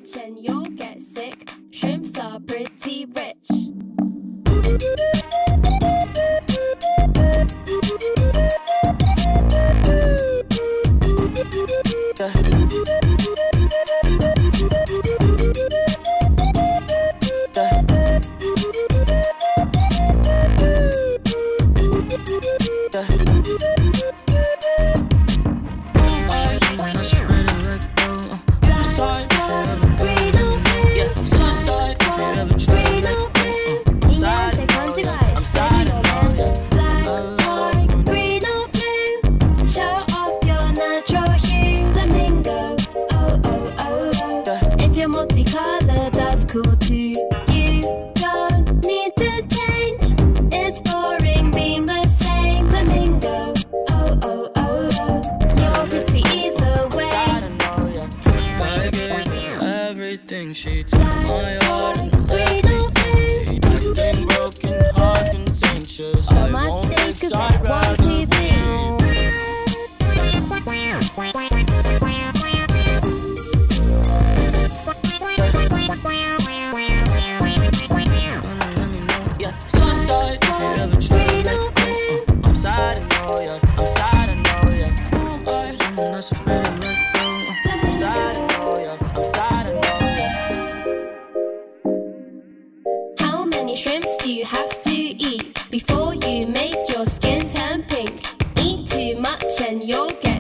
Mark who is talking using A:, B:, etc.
A: much and you'll get sick. Shrimps are pretty rich. Multicolour, that's cool too. You don't need to change. It's boring being the same. Flamingo, oh oh oh oh. You're pretty either way.
B: I gave everything she took my heart and everything. Nothing broken hearts contentious. I won't fix. I'd rather leave. Suicide, if you ever try to let go. I'm sad, I know ya. I'm sad, I know ya. I'm someone that's afraid to let go. I'm sad, I know ya. I'm sad, I know ya.
A: How many shrimps do you have to eat before you make your skin turn pink? Eat too much and you'll get